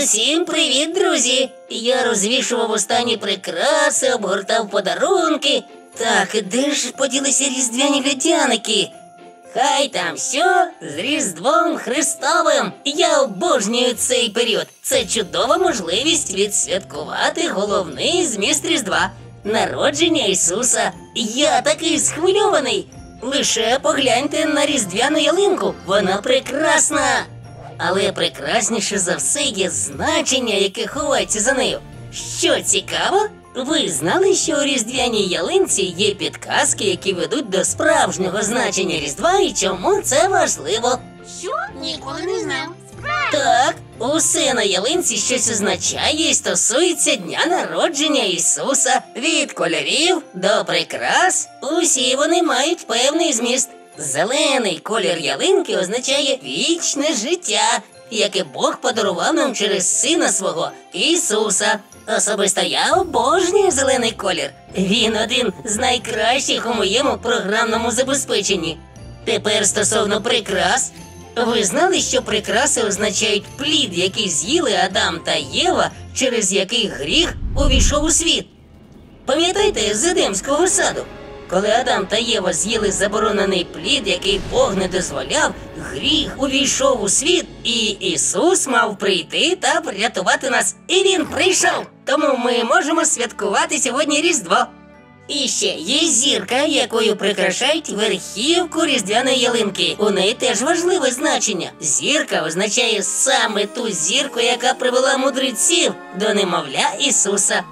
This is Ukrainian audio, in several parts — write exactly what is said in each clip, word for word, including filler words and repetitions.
Усім привіт, друзі! Я розвішував останні прикраси, обгортав подарунки. Так, де ж поділися різдвяні льодяники? Хай там що, з Різдвом Христовим! Я обожнюю цей період. Це чудова можливість відсвяткувати головний зміст Різдва – народження Ісуса. Я такий схвильований! Лише погляньте на різдвяну ялинку, вона прекрасна! Але прекрасніше за все є значення, яке ховається за нею. Що цікаво, ви знали, що у різдвяній ялинці є підказки, які ведуть до справжнього значення Різдва і чому це важливо? Що? Ніколи не знав. Справді? Так, усе на ялинці щось означає і стосується дня народження Ісуса. Від кольорів до прикрас усі вони мають певний зміст. Зелений колір ялинки означає вічне життя, яке Бог подарував нам через Сина свого Ісуса. Особисто я обожнюю зелений колір. Він один з найкращих у моєму програмному забезпеченні. Тепер стосовно прикрас. Ви знали, що прикраси означають плід, який з'їли Адам та Єва, через який гріх увійшов у світ? Пам'ятаєте з Едемського саду? Коли Адам та Єва з'їли заборонений плід, який Бог не дозволяв, гріх увійшов у світ, і Ісус мав прийти та врятувати нас. І Він прийшов, тому ми можемо святкувати сьогодні Різдво. І ще є зірка, якою прикрашають верхівку різдвяної ялинки. У неї теж важливе значення. Зірка означає саме ту зірку, яка привела мудреців до немовля Ісуса.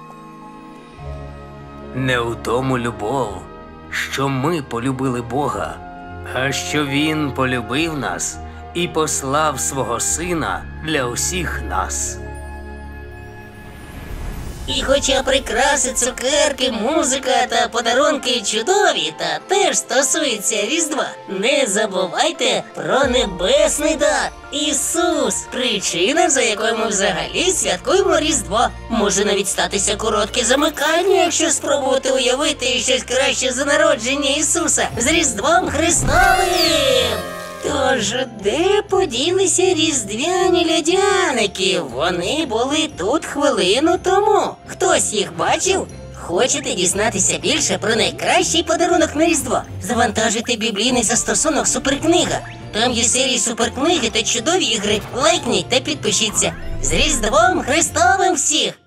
Не у тому любов, що ми полюбили Бога, а що Він полюбив нас і послав свого Сина для усіх нас. І хоча прикраси, цукерки, музика та подарунки чудові та теж стосуються Різдва, не забувайте про небесний дар. Ісус – причина, за якою ми взагалі святкуємо Різдво. Може навіть статися коротке замикання, якщо спробувати уявити щось краще за народження Ісуса з Різдвом Христовим. Тож, де поділися різдвяні льодяники? Вони були тут хвилину тому. Хтось їх бачив? Хочете дізнатися більше про найкращий подарунок на Різдво? Завантажуйте біблійний застосунок «Суперкнига». Там є серії суперкниги та чудові ігри. Лайкніть та підпишіться. З Різдвом Христовим всіх!